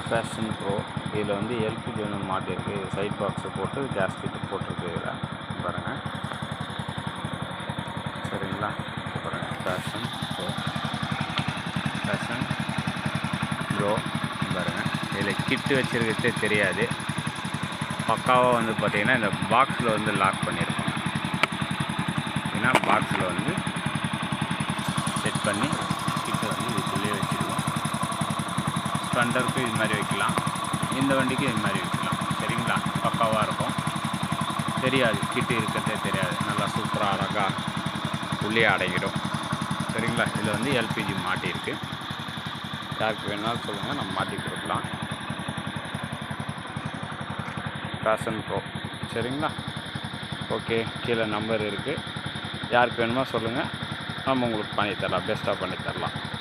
Fashion bro. இதில் வந்து LPG ஒன்று மாட்டியிருக்கு. சைட் பாக்ஸை போட்டு கேஸ்கெட்டு போட்டிருக்கு. இதில் பாருங்கள். சரிங்களா, பாருங்கள். பேஷன் ப்ரோ பாருங்கள். இதில் கிட்டு வச்சுருக்கிறதே தெரியாது. பக்காவாக வந்து பார்த்திங்கன்னா இந்த பாக்ஸில் வந்து லாக் பண்ணியிருக்கோம். ஏன்னா பாக்ஸில் வந்து செட் பண்ணி கிட்டு வந்து இதுக்குள்ளேயே வச்சுருவோம். ஸ்ப்ளெண்டருக்கு இது மாதிரி வைக்கலாம், இந்த வண்டிக்கு இது மாதிரி வைக்கலாம். சரிங்களா, பக்காவாக இருக்கும். தெரியாது, கிட்டு இருக்கிறதே தெரியாது. நல்லா சூப்பராக அழகாக உள்ளே அடங்கிடும். சரிங்களா, இதில் வந்து எல்பிஜி மாட்டியிருக்கு. யாருக்கு வேணாலும் சொல்லுங்கள், நம்ம மாட்டி கொடுக்கலாம். பேஷன் ப்ரோ. சரிங்களா, ஓகே. கீழே நம்பர் இருக்குது. யாருக்கு வேணுமோ சொல்லுங்கள், நம்ம உங்களுக்கு பண்ணித்தரலாம், பெஸ்ட்டாக பண்ணித்தரலாம்.